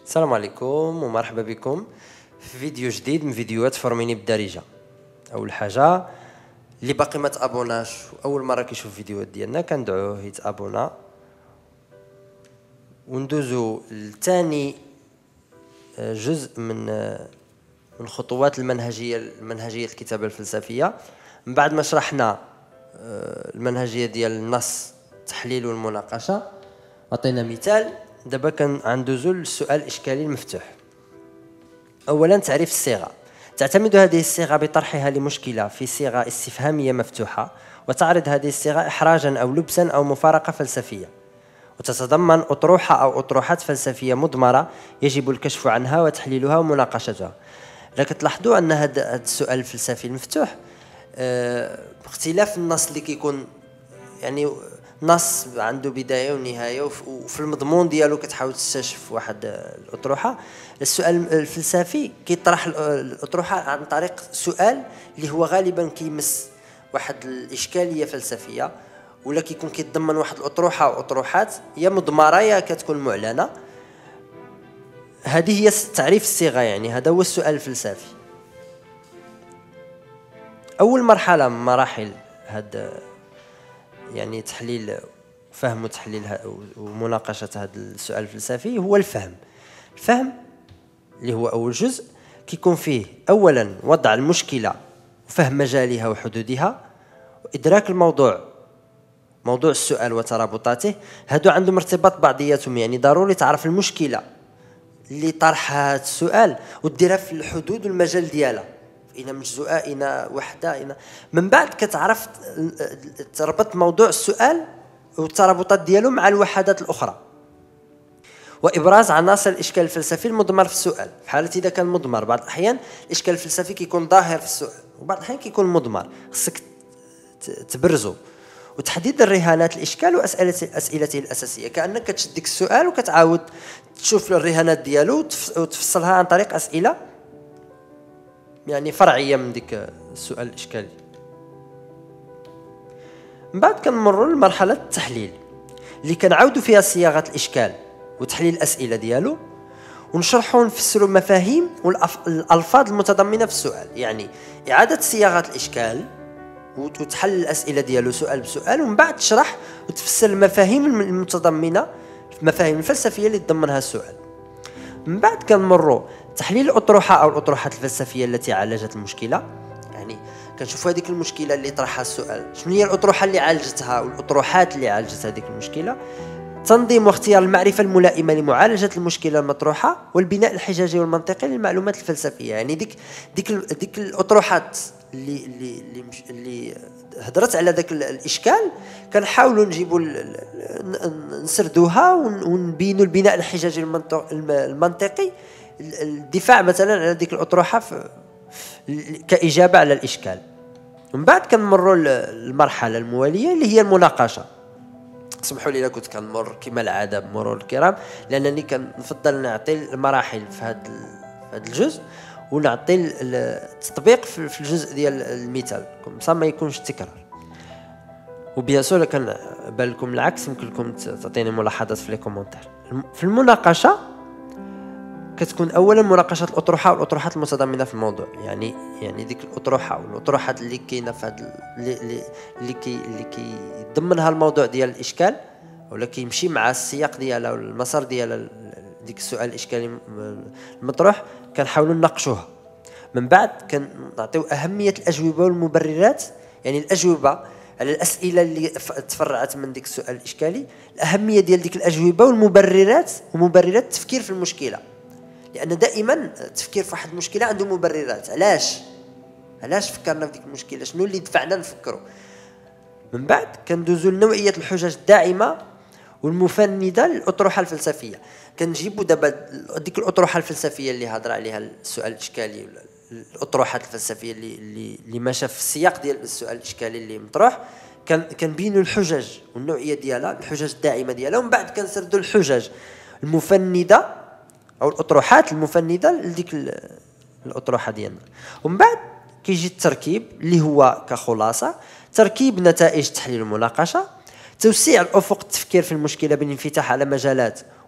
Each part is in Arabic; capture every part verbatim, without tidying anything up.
السلام عليكم ومرحبا بكم في فيديو جديد من فيديوهات فورميني بالدارجه. اول حاجه اللي باقي ما تابوناش واول مره كيشوف الفيديوهات ديالنا كندعوه يتابونا، وندوزو لثاني جزء من من خطوات المنهجيه المنهجيه الكتابه الفلسفيه. من بعد ما شرحنا المنهجيه ديال النص، التحليل والمناقشه، عطينا مثال. دابا كندوزو للسؤال الاشكالي المفتوح. اولا تعريف الصيغه. تعتمد هذه الصيغه بطرحها لمشكله في صيغه استفهاميه مفتوحه، وتعرض هذه الصيغه احراجا او لبسا او مفارقه فلسفيه، وتتضمن اطروحه او اطروحات فلسفيه مضمره يجب الكشف عنها وتحليلها ومناقشتها. لكن تلاحظوا ان هذا السؤال الفلسفي المفتوح اه باختلاف النص اللي كيكون يعني نص عنده بدايه ونهايه، وفي المضمون ديالو كتحاول تستكشف واحد الاطروحه. السؤال الفلسفي كيطرح الاطروحه عن طريق سؤال اللي هو غالبا كيمس واحد الاشكاليه فلسفيه، ولا كيكون كيتضمن واحد الاطروحه او اطروحات يا مضمره يا كتكون معلنه. هذه هي تعريف الصيغه، يعني هذا هو السؤال الفلسفي. اول مرحله من مراحل هذا يعني تحليل فهم وتحليل ومناقشة هذا السؤال الفلسفي هو الفهم. الفهم اللي هو أول جزء كيكون فيه أولا وضع المشكلة وفهم مجالها وحدودها، وإدراك الموضوع موضوع السؤال وترابطاته. هادو عندهم ارتباط بعضياتهم، يعني ضروري تعرف المشكلة اللي طرحها هذا السؤال وديرها في الحدود والمجال ديالها، إنا مجزوءة إنا وحدة إنا. من بعد كتعرف تربط موضوع السؤال والترابطات ديالو مع الوحدات الأخرى، وإبراز عناصر الإشكال الفلسفي المضمر في السؤال. في حالة إذا كان مضمر، بعض الأحيان الإشكال الفلسفي كيكون ظاهر في السؤال، وبعض الأحيان كيكون مضمر، خصك تبرزه. وتحديد الرهانات الإشكال وأسئلة أسئلته الأساسية، كأنك كتشد ديك السؤال وكتعاود تشوف الرهانات ديالو وتفصلها عن طريق أسئلة يعني فرعيه من ديك السؤال الاشكالي. من بعد كنمروا لمرحله التحليل اللي كنعاودوا فيها صياغه الاشكال وتحليل الاسئله ديالو، ونشرحوا ونفسروا المفاهيم والالفاظ المتضمنه في السؤال. يعني اعاده صياغه الاشكال وتحلل الاسئله ديالو سؤال بسؤال، ومن بعد تشرح وتفسر المفاهيم المتضمنه المفاهيم الفلسفيه اللي تضمنها السؤال. من بعد كنمروا تحليل الأطروحة أو الأطروحات الفلسفية التي عالجت المشكلة. يعني كنشوفوا هذيك المشكلة اللي طرحها السؤال شنو هي الأطروحة اللي عالجتها والأطروحات اللي عالجت هذيك المشكلة. تنظيم واختيار المعرفة الملائمة لمعالجة المشكلة المطروحة، والبناء الحجاجي والمنطقي للمعلومات الفلسفية. يعني ديك ديك ديك الأطروحات اللي اللي اللي, اللي هضرت على ذاك الإشكال كنحاولوا نجيبوا نسردوها ونبينوا البناء الحجاجي المنطقي، الدفاع مثلا على ديك الأطروحة كإجابة على الإشكال. من بعد كنمروا للمرحلة الموالية اللي هي المناقشة. اسمحوا لي إلا كنت كنمر كما العادة بمرور الكرام، لأنني كنفضل نعطي المراحل في هذا هذا الجزء ونعطي التطبيق في الجزء ديال المثال كما ما يكونش تكرار. وبيان سور كان بالكم العكس يمكن لكم تعطيني ملاحظات في لي كومونتير. في المناقشة كتكون اولا مناقشه الاطروحه والاطروحات المتضمنه في الموضوع. يعني يعني ديك الاطروحه والاطروحات اللي كاينه في هذا اللي اللي كي اللي كيضمنها الموضوع ديال الاشكال، ولا كيمشي مع السياق ديالها والمسار ديال ديك السؤال الاشكالي المطروح، كنحاولوا نناقشوها. من بعد كنعطيو اهميه الاجوبه والمبررات، يعني الاجوبه على الاسئله اللي تفرعت من ديك السؤال الاشكالي، الاهميه ديال ديك الاجوبه والمبررات ومبررات التفكير في المشكله. لأن دائما التفكير في واحد المشكلة عنده مبررات. علاش علاش فكرنا في ديك المشكلة، شنو اللي دفعنا نفكروا. من بعد كندوزو لنوعية الحجج الداعمة والمفندة للأطروحة الفلسفية. كنجيبوا دابا ديك الأطروحة الفلسفية اللي هضر عليها السؤال الإشكالي، الأطروحات الفلسفية اللي اللي, اللي ماشى في السياق ديال السؤال الإشكالي اللي مطروح، كان كنبينوا الحجج والنوعية ديالها، الحجج الداعمة ديالها. ومن بعد كنسردوا الحجج المفندة أو الأطروحات المفندة لديك الأطروحة ديالنا. ومن بعد كيجي التركيب اللي هو كخلاصة: تركيب نتائج تحليل المناقشة، توسيع الأفق التفكير في المشكلة بالانفتاح على مجالات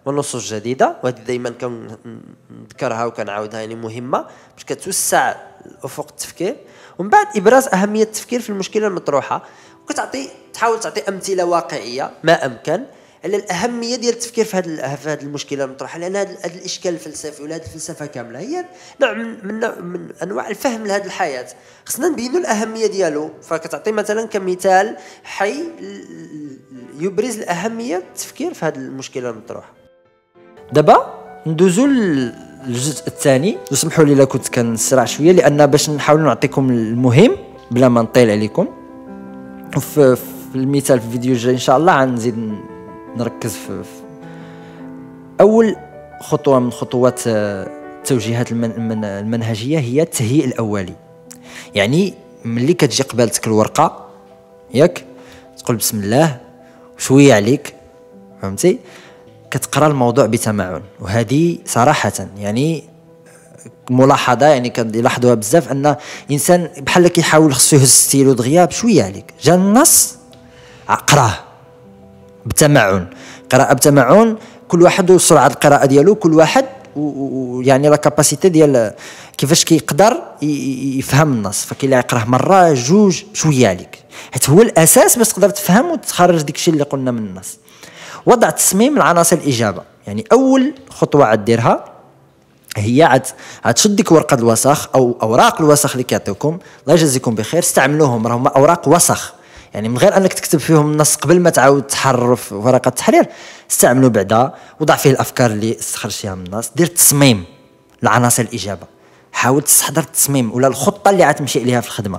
ونصوص جديده، وهذه دائما كنذكرها وكنعاودها يعني مهمه باش كتوسع افق التفكير. ومن بعد ابراز اهميه التفكير في المشكله المطروحه، وكتعطي تحاول تعطي امثله واقعيه ما امكن على الاهميه ديال التفكير في هذه في هذه المشكله المطروحه، لان هذا الاشكال الفلسفي ولا هذه الفلسفه كامله هي نوع من, من, من انواع الفهم لهذه الحياه، خصنا نبينوا الاهميه ديالو. فكتعطي مثلا كمثال حي يبرز الاهميه التفكير في هذه المشكله المطروحه. دابا ندوزو للجزء الثاني، وسمحوا لي الا كنت كنسرع شويه لان باش نحاول نعطيكم المهم بلا ما نطيل عليكم. وفي في المثال في الفيديو الجاي ان شاء الله غنزيد نركز في, في اول خطوه من خطوات التوجيهات المن المنهجيه هي التهيئ الاولي. يعني ملي كتجي قبالتك الورقه ياك تقول بسم الله وشويه عليك، فهمتي، كتقرا الموضوع بتمعن. وهذه صراحه يعني ملاحظه يعني كنلاحظوها بزاف، ان انسان بحال كيحاول خصو يهز ستيلو دغيا بشويه عليك، جا النص قراه بتمعن، قراءه بتمعن، كل واحد وسرعه القراءه ديالو، كل واحد ويعني لا كاباسيتي ديال كيفاش كيقدر يفهم النص. فكاين اللي يقراه مره جوج شويه عليك، حيت هو الاساس باش تقدر تفهم وتخرج ديك الشيء اللي قلنا من النص. وضع تصميم العناصر الاجابه، يعني اول خطوه عديرها هي عاد عتشد ديك ورقه الوسخ او اوراق الوسخ اللي كيعطيوكم، الله يجازيكم بخير، استعملوهم، راهم اوراق وسخ، يعني من غير انك تكتب فيهم النص قبل ما تعاود تحرر في ورقه التحرير، استعملوا بعدا، وضع فيه الافكار اللي استخرجتيها من النص، دير تصميم لعناصر الاجابه، حاول تستحضر التصميم ولا الخطه اللي غتمشي عليها في الخدمه،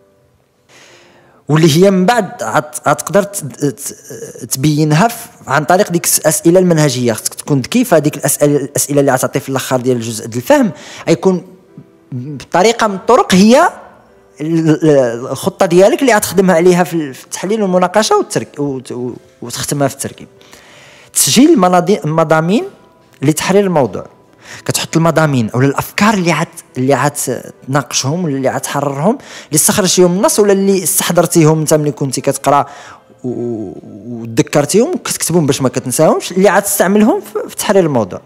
واللي هي من بعد غتقدر تبينها عن طريق ديك الاسئله المنهجيه. خصك تكون ذكي في هذيك الاسئله الاسئله اللي غتعطي في الاخر ديال الجزء ديال الفهم، غيكون بطريقه من الطرق هي الخطه ديالك اللي غتخدمها عليها في التحليل والمناقشه وتختمها في التركيب. تسجيل المضامين لتحرير الموضوع، كتحط المضامين او الافكار اللي عاد اللي عاد تناقشهم ولا اللي عاد تحررهم، اللي استخرجتيهم من النص ولا اللي استحضرتيهم انت ملي كنتي كتقرا وتذكرتيهم وكتكتبهم باش ما كتنساهمش، اللي عاد تستعملهم في تحرير الموضوع.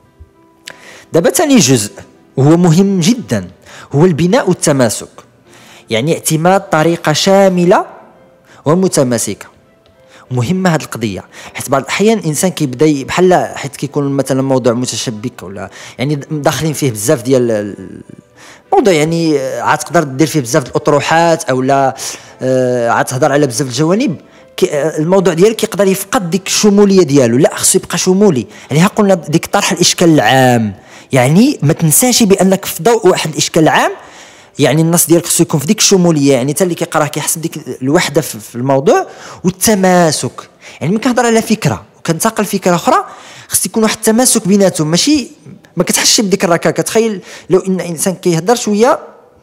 دابا ثاني جزء وهو مهم جدا هو البناء والتماسك، يعني اعتماد طريقه شامله ومتماسكه. مهمه هذه القضيه، حيت بعض الاحيان الانسان كيبدا بحال حيت كيكون مثلا موضوع متشبك ولا يعني داخلين فيه بزاف ديال الموضوع، يعني عاد تقدر دير فيه بزاف الاطروحات او لا عاد تهضر على بزاف الجوانب، الموضوع ديالك كيقدر يفقد ديك الشموليه ديالو. لا، خصو يبقى شمولي، يعني ها قلنا ديك طرح الاشكال العام، يعني ما تنساش بانك في ضوء واحد الاشكال العام، يعني النص ديالك خصو يكون في ديك الشموليه، يعني حتى اللي كيقراه كيحس بديك الوحده في الموضوع. والتماسك، يعني ملي كنهضر على فكره وكنتقل فكره اخرى خص يكون واحد التماسك بيناتهم، ماشي ما كتحسش بديك الركاكه. تخيل لو ان انسان كيهضر شويه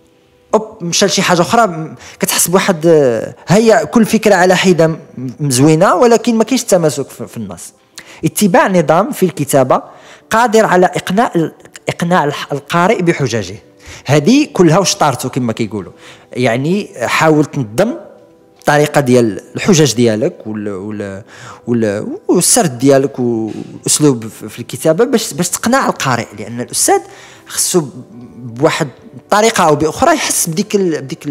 اوب مشى لشي حاجه اخرى، كتحس بواحد هيا كل فكره على حده مزوينه ولكن ما كاينش التماسك في النص. اتباع نظام في الكتابه قادر على اقناع اقناع القارئ بحججه، هذه كلها وشطارته كما كيقولوا، يعني حاول تنظم الطريقه ديال الحجج ديالك وال وال والسرد ديالك والاسلوب في الكتابه باش باش تقنع القارئ، لان الاستاذ خصو بواحد الطريقه او باخرى يحس بديك بديك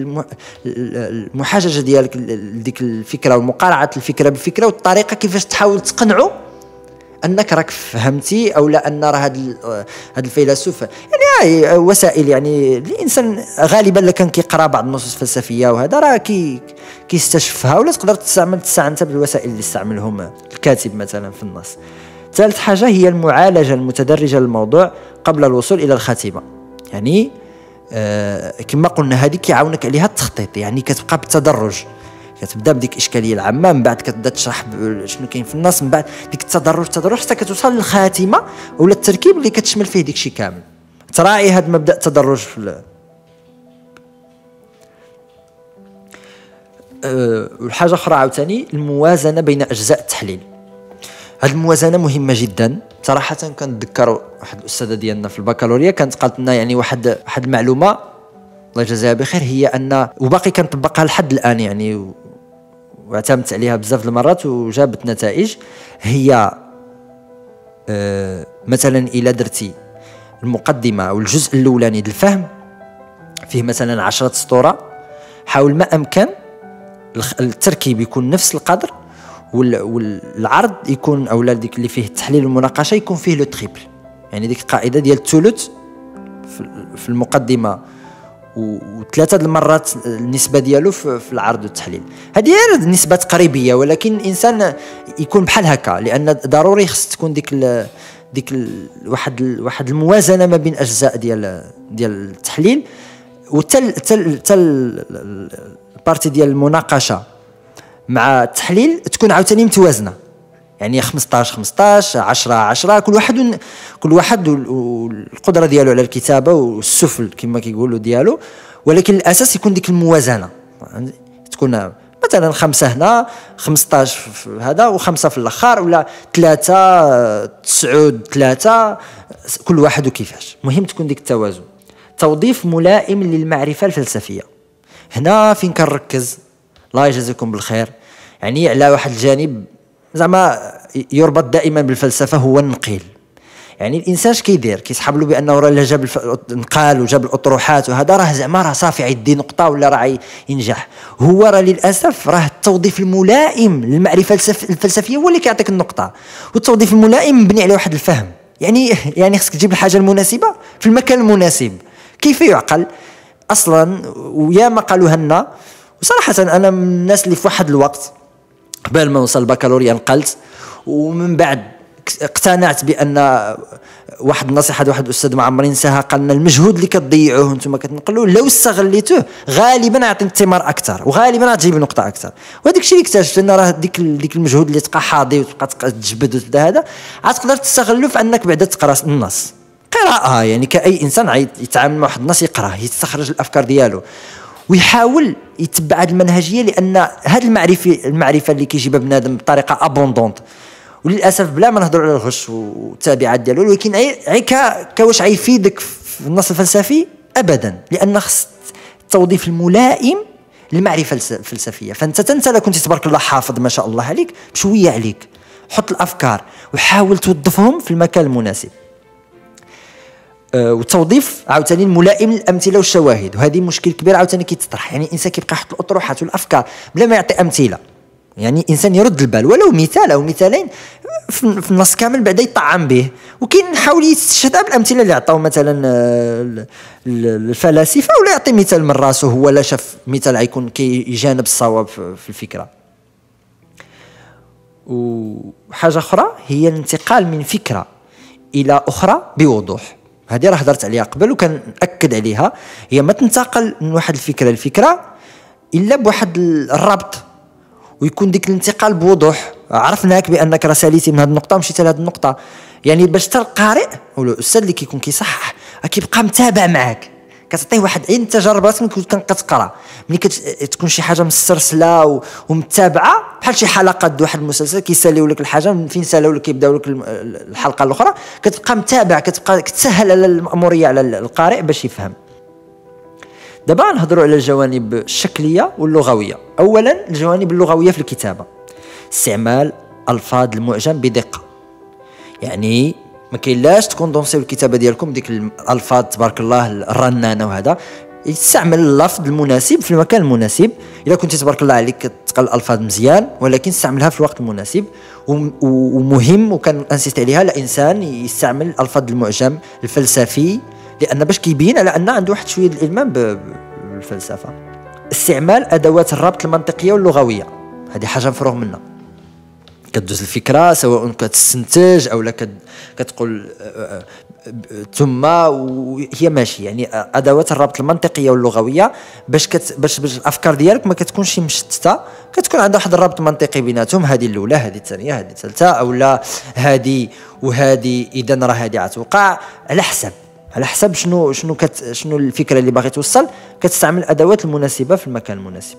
المحاججه ديالك ديك الفكره ومقارعه الفكره بالفكره والطريقه كيفاش تحاول تقنعه انك راك فهمتي او لا ان راه هذا هذا الفيلسوف، يعني وسائل، يعني الانسان غالبا اللي كان كيقرا بعض النصوص الفلسفيه وهذا راه كي كيستشفها، ولا تقدر تستعمل تستعنت بالوسائل اللي استعملهم الكاتب مثلا في النص. ثالث حاجه هي المعالجه المتدرجه للموضوع قبل الوصول الى الخاتمه، يعني آه كما قلنا هذه كيعاونك عليها التخطيط، يعني كتبقى بالتدرج، كتبدا بديك الاشكاليه العامه، من بعد كتبدا تشرح شنو كاين في النص، من بعد ديك التدرج التدرج حتى كتوصل للخاتمه ولا التركيب اللي كتشمل فيه ديك الشيء كامل. تراعي هذا مبدا التدرج في أه والحاجه اخرى عاوتاني الموازنه بين اجزاء التحليل. هذه الموازنه مهمه جدا صراحه. كنتذكر واحد الاستاذه ديالنا في البكالوريا كانت قالت لنا يعني واحد واحد المعلومه الله يجازيها بخير، هي ان وباقي كنطبقها لحد الان يعني واعتمدت عليها بزاف المرات وجابت نتائج، هي آه مثلا إلا درتي المقدمة أو الجزء الأولاني ديال الفهم فيه مثلا عشرة سطورة، حاول ما أمكن التركيب يكون نفس القدر، والعرض يكون أولا ديك اللي فيه التحليل والمناقشة يكون فيه لو تريبل، يعني ديك القاعدة ديال الثلث في المقدمة وثلاثة المرات النسبة ديالو في العرض والتحليل. هذه نسبة قريبية، ولكن الإنسان يكون بحال هكا، لأن ضروري خص تكون ديك ال ديك ال واحد ال واحد الموازنة ما بين أجزاء ديال ديال التحليل وتل تل تل البارتي ديال المناقشة مع التحليل تكون عاوتاني متوازنة، يعني خمسطاش خمسطاش عشرة عشرة، كل واحد كل واحد والقدرة ديالو على الكتابة والسفل كما كيقولوا ديالو، ولكن الأساس يكون ديك الموازنة، تكون مثلا خمسة هنا خمسطاش في هذا وخمسة في الآخر، ولا ثلاثة تسعود ثلاثة، كل واحد وكيفاش. مهم تكون ديك التوازن. توظيف ملائم للمعرفة الفلسفية، هنا فين كنركز الله يجازيكم بالخير، يعني على واحد الجانب زعما يربط دائما بالفلسفة، هو النقيل. يعني الانسان اش كيدير؟ كيسحب له بانه راه جاب نقال وجاب الاطروحات وهذا راه زعما راه صافي عيدي نقطه ولا راه ينجح. هو راه للاسف راه التوظيف الملائم للمعرفه الفلسفيه هو اللي كيعطيك النقطه، والتوظيف الملائم مبني على واحد الفهم. يعني يعني خصك تجيب الحاجه المناسبه في المكان المناسب. كيف يعقل اصلا؟ ويا ما قالوها لنا، وصراحه انا من الناس اللي في واحد الوقت قبل ما نوصل البكالوريا نقلت، ومن بعد اقتنعت بان واحد النصيحه واحد الاستاذ ما عمري نساها، قال لنا المجهود اللي كتضيعوه انتم كتنقلوا لو استغليتوه غالبا يعطيك ثمار اكثر، وغالبا غتجيب نقطه اكثر. وهذاك الشيء اللي اكتشفت ان راه ديك ديك المجهود اللي تبقى حاضي وتبقى تجبد وتبدا هذا غتقدر تستغله في انك بعدا تقرا النص قراءه. يعني كاي انسان يتعامل مع واحد النص يقراه يستخرج الافكار ديالو ويحاول يتبع هذه المنهجيه، لان هذه المعرفه المعرفه اللي كيجيبها بنادم بطريقه ابوندونت، وللاسف بلا ما نهضروا على الغش والتابعات ديالو، ولكن عي كواش غيفيدك في النص الفلسفي ابدا، لان خص التوظيف الملائم للمعرفه الفلسفيه. فانت تنسى لو كنت تبارك الله حافظ ما شاء الله عليك، بشويه عليك حط الافكار وحاول توظفهم في المكان المناسب. أه والتوظيف عاوتاني الملائم للامثله والشواهد، وهذه مشكل كبير عاوتاني كيتطرح. يعني الانسان كيبقى يحط الاطروحات والافكار بلا ما يعطي امثله، يعني الانسان يرد البال ولو مثال او مثالين في النص كامل بعدا يطعم به، وكاين نحاول يستشهد بالامثله اللي عطاو مثلا الفلاسفه، ولا يعطي مثال من راسه هو لا شاف مثال غيكون كيجانب الصواب في الفكره. وحاجه اخرى هي الانتقال من فكره الى اخرى بوضوح. هذه راه هضرت عليها قبل وكان ناكد عليها، هي ما تنتقل من واحد الفكره لفكره الا بواحد الربط، ويكون ديك الانتقال بوضوح. عرفناك بانك راه ساليتي من هذه النقطه ومشيتي لهذه النقطه، يعني باش حتى القارئ ولا الاستاذ اللي كيكون كيصحح كيبقى متابع معاك، كتعطيه واحد عين التجربات من كنت كتقرا. ملي كتكون شي حاجه مسترسله ومتابعه بحال شي حلقات د واحد المسلسل كيساليو لك الحاجه من فين سالاو لك كيبداو لك الحلقه الاخرى، كتبقى متابع، كتبقى كتسهل على المأموريه على القارئ باش يفهم. دابا نهضروا على الجوانب الشكليه واللغويه. اولا الجوانب اللغويه في الكتابه، استعمال الفاظ المعجم بدقه. يعني ما كاينلاش تكوندونسيو الكتابه ديالكم ديك الالفاظ تبارك الله الرنانه وهذا، يستعمل اللفظ المناسب في المكان المناسب. اذا كنت تبارك الله عليك كتقل الالفاظ مزيان، ولكن استعملها في الوقت المناسب. ومهم وكان انسيت عليها الانسان يستعمل الالفاظ المعجم الفلسفي، لان باش كيبين على ان عنده واحد شويه الالمام بالفلسفه. استعمال ادوات الربط المنطقيه واللغويه، هذه حاجه مفروغ منها. كتدوز الفكره سواء كتستنتج او لا كتقول ثم وهي ماشي، يعني ادوات الربط المنطقيه واللغويه باش كت باش, باش الافكار ديالك ما كتكونش مشتته، كتكون عندها واحد الربط منطقي بيناتهم. هذه الاولى، هذه الثانيه، هذه الثالثه، او لا هذه وهذه، اذا راه هذه غتوقع على حسب على حسب شنو شنو كت شنو الفكره اللي باغي توصل. كتستعمل الادوات المناسبه في المكان المناسب.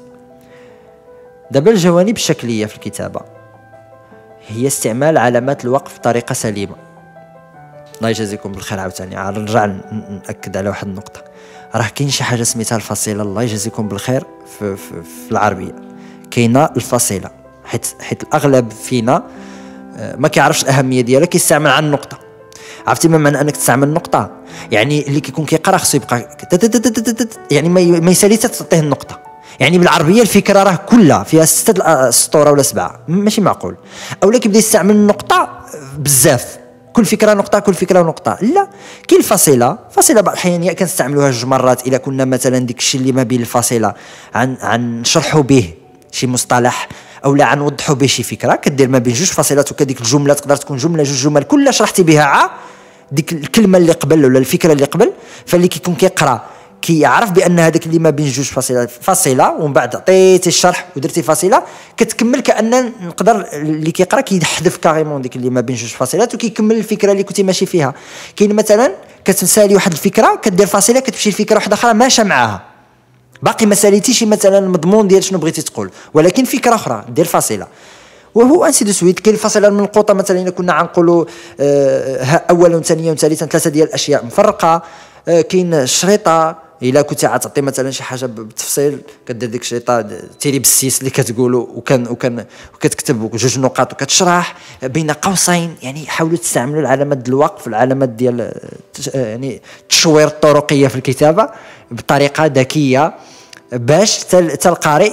دابا الجوانب الشكليه في الكتابه هي استعمال علامات الوقف بطريقه سليمه. الله يجازيكم بالخير. عاوتاني نرجع ناكد على واحد النقطه، راه كاين شي حاجه سميتها الفصيله. الله يجازيكم بالخير. في, في, في العربيه كاينه الفصيله، حيت حيت الاغلب فينا ما كيعرفش الاهميه ديالها كيستعمل عن النقطه. عرفتي ما معنى انك تستعمل النقطه؟ يعني اللي كيكون كيقرا خصو يبقى يعني ما يسالي تعطيه النقطه. يعني بالعربيه الفكره راه كلها فيها ستة سطوره ولا سبعه، ماشي معقول. اولا كيبدا يستعمل النقطه بزاف، كل فكره نقطه كل فكره نقطه. لا، كاين الفاصله، فاصله بعض الاحيان يا كنستعملوها جوج مرات الا كنا مثلا ديك الشيء اللي ما بين الفاصله عن عن نشرحوا به شي مصطلح او لا غنوضحوا به شي فكره، كدير ما بين جوج فاصلات وكديك الجمله تقدر تكون جمله جوج جمل كلها شرحتي بها ع ديك الكلمه اللي قبل ولا الفكره اللي قبل. فاللي كيكون كيقرا كيعرف بان هذاك اللي ما بين جوج فاصلات فاصله ومن بعد عطيتي الشرح ودرتي فاصله كتكمل، كان نقدر اللي كيقرا كيحذف كاريمون ديك اللي ما بين جوج فاصلات وكيكمل الفكره اللي كنتي ماشي فيها. كاين مثلا كتسالي واحد الفكره كدير فاصله كتمشي لفكره واحده اخرى ماشيه معاها، باقي ما ساليتيش مثلا المضمون ديال شنو بغيتي تقول ولكن فكره اخرى دير فاصله. وهو انسي دو سويت. كاين الفاصله المنقوطه مثلا الا كنا غنقولوا آه اولا وثانيا وثالثا ثلاثه ديال الاشياء مفرقه. آه كاين الشريطه الا كنتي عتعطي مثلا شي حاجه بالتفصيل كدير ديك الشريطه تيري بالسيس اللي كتقولوا وكان وكان وكتكتب جوج نقاط وكتشرح بين قوسين. يعني حاولوا تستعملوا العلامات ديال الوقف، العلامات ديال يعني التشوير الطرقيه في الكتابه بطريقه ذكيه باش حتى القارئ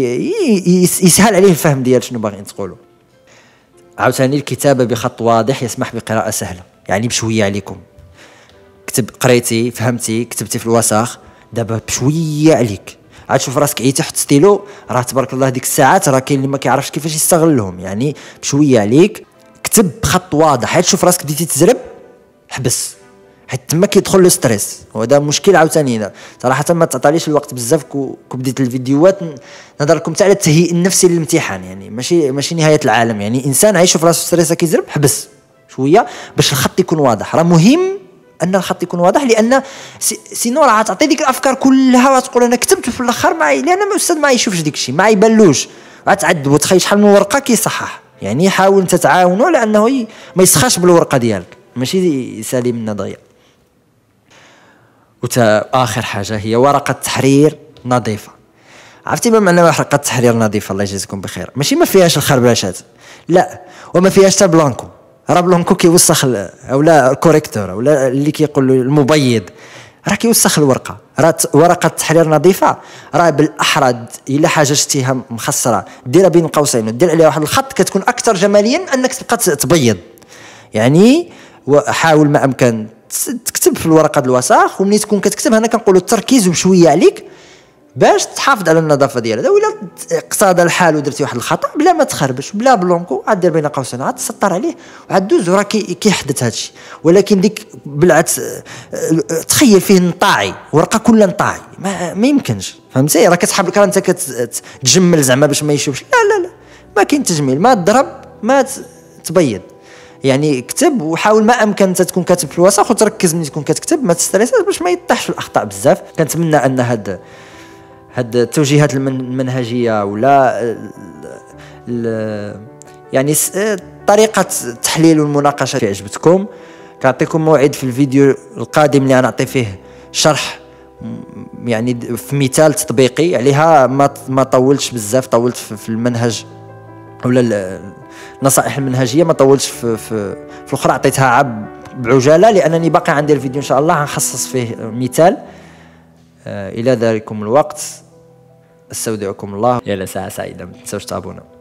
يسهل عليه الفهم ديال شنو باغيين تقولوا. عاوتاني الكتابه بخط واضح يسمح بقراءه سهله، يعني بشويه عليكم. كتب قريتي فهمتي كتبتي في الوسخ، دابا بشويه عليك عاد شوف راسك عيتي حط ستيلو، راه تبارك الله ديك الساعات راه كاين اللي ما كيعرفش كيفاش يستغلهم. يعني بشويه عليك كتب بخط واضح، عاد شوف راسك بديتي تزرب حبس، حيت تما كيدخل لو ستريس وهذا مشكل عاوتاني. صراحه ما تعطاليش الوقت بزاف كو بديت الفيديوهات نهضر لكم حتى على التهيئ النفسي للامتحان، يعني ماشي ماشي نهايه العالم. يعني انسان عايش في راسو ستريس كيزرب حبس شويه باش الخط يكون واضح. راه مهم ان الخط يكون واضح لان سينو راه تعطي ديك الافكار كلها وتقول انا كتبت في الاخر معي، لان الاستاذ ما يشوفش ديك الشيء ما يبانلوش، غتعد وتخيل شحال من ورقه كيصحح. يعني حاول تتعاونوا على انه ما يسخاش بالورقه ديالك، ماشي يسالي من ضيع. وتا اخر حاجه هي ورقه تحرير نظيفه. عرفتي ما معنى ورقه تحرير نظيفه؟ الله يجزيكم بخير. ماشي ما فيهاش الخربشات، لا، وما فيهاش حتى بلانكو. راه بلانكو كيوسخ اولا الكوريكتور اولا اللي كيقول المبيض راه كيوسخ الورقه. راه ورقه تحرير نظيفه راه بالاحرى الا حاجه شتيها مخسره ديرها بين قوسين ودير عليها واحد الخط كتكون اكثر جماليا انك تبقى تبيض. يعني حاول ما امكن تكتب في الورقه د الوساخ، وملي تكون كتكتب هنا كنقولوا التركيز وشويه عليك باش تحافظ على النظافه ديالها. ولا اقتضى الحال ودرتي واحد الخطا بلا ما تخربش بلا بلونكو عاد دير بين قوسين عاد تسطر عليه وعاد دوز راه كيحدث هادشي. ولكن ديك بالعكس تخيل فيه نطاعي ورقه كلها نطاعي ما, ما يمكنش، فهمتي؟ راه كتحب لك انت كتجمل زعما باش ما يشوفش. لا لا لا ما كاين تجميل، ما تضرب ما تبيض. يعني كتب وحاول ما امكن انت تكون كاتب في الوسخ وتركز ملي تكون كتكتب ما تستريسش باش ما يطيحش في الاخطاء بزاف. كنتمنى ان هاد هاد التوجيهات المنهجيه ولا ال ال يعني طريقه التحليل والمناقشه عجبتكم. كنعطيكم موعد في الفيديو القادم اللي غنعطي فيه شرح يعني في مثال تطبيقي عليها. ما ما طولتش بزاف، طولت في المنهج ولا النصائح المنهجيه ما طولتش في في, في الاخرى عطيتها عب بعجاله لانني باقي عندي الفيديو ان شاء الله غنخصص فيه مثال. آه الى ذلكم الوقت استودعكم الله، يا ساعه سعيده، ما تنسوش تابونا.